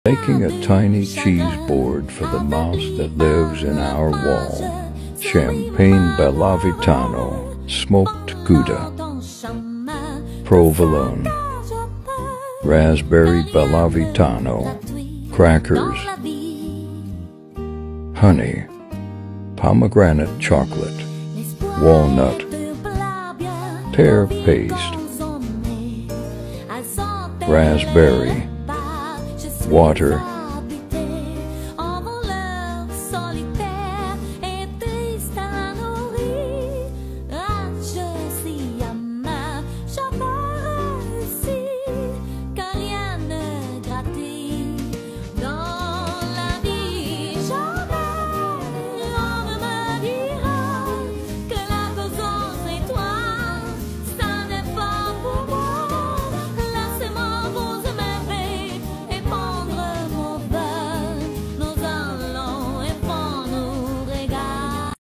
Making a tiny cheese board for the mouse that lives in our wall. Champagne Bellavitano, smoked Gouda, provolone, raspberry Bellavitano, crackers, honey, pomegranate chocolate, walnut, pear paste, raspberry, water,